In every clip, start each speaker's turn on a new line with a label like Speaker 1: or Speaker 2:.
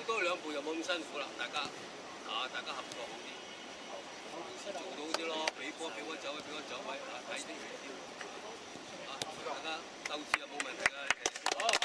Speaker 1: 多2步就冇咁辛苦啦，大家合作好啲，做到啲咯，俾波走位，睇啲遠啲，大家鬥志就冇問題啦，你哋。好。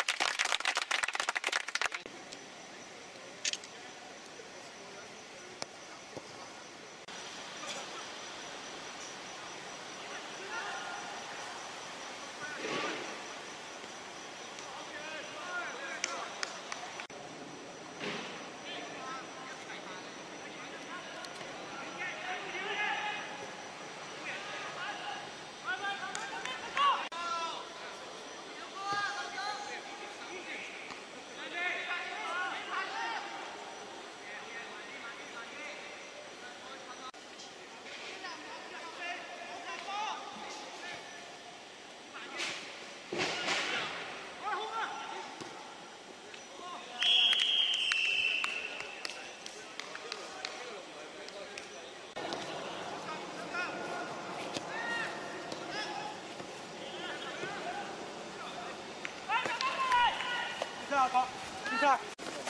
Speaker 2: 比赛。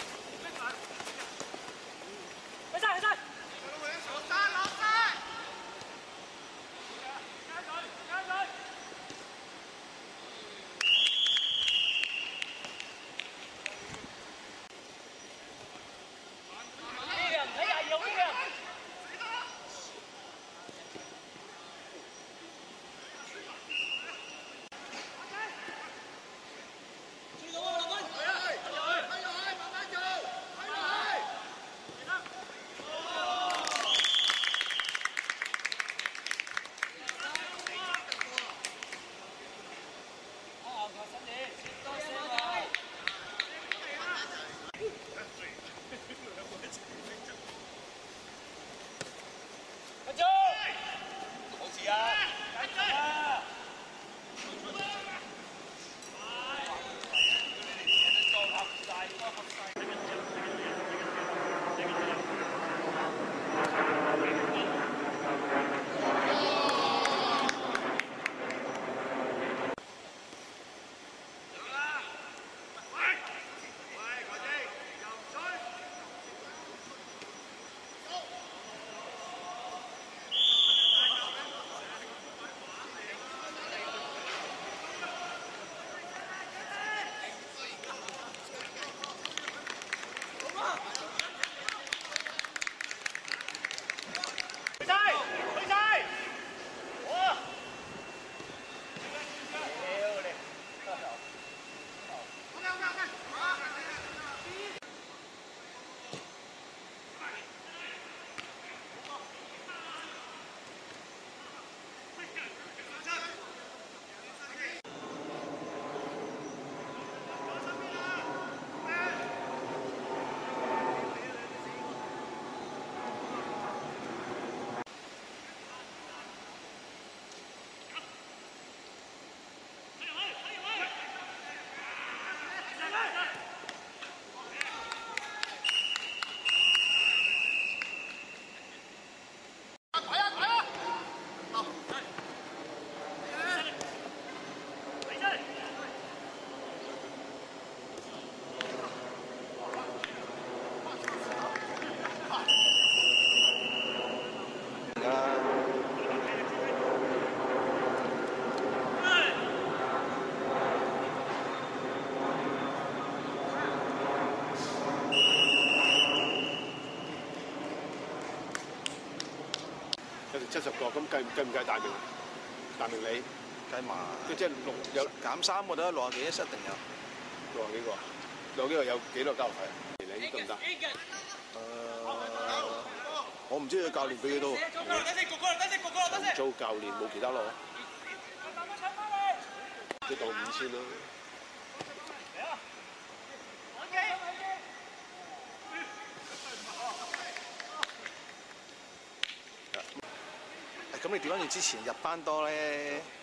Speaker 3: 70個，咁計唔計大明理？
Speaker 2: 計埋，
Speaker 3: 即係有
Speaker 2: 減3個得60幾，一定有。
Speaker 3: 60幾個，60幾個有幾多交學費？你得唔得？
Speaker 2: 我唔知佢教練俾幾多。
Speaker 3: 做教練冇其他攞，即當5000咯。
Speaker 2: 咁你調翻轉之前入班多咧？